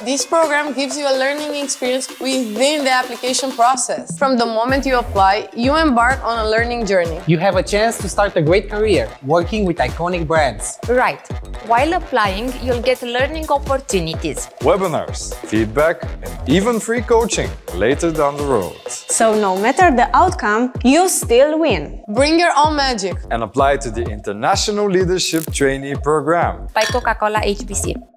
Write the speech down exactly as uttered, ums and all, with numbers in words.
This program gives you a learning experience within the application process. From the moment you apply, you embark on a learning journey. You have a chance to start a great career working with iconic brands. Right. While applying, you'll get learning opportunities, webinars, feedback, and even free coaching later down the road. So no matter the outcome, you still win. Bring your own magic And apply to the International Leadership Trainee Program by Coca-Cola H B C.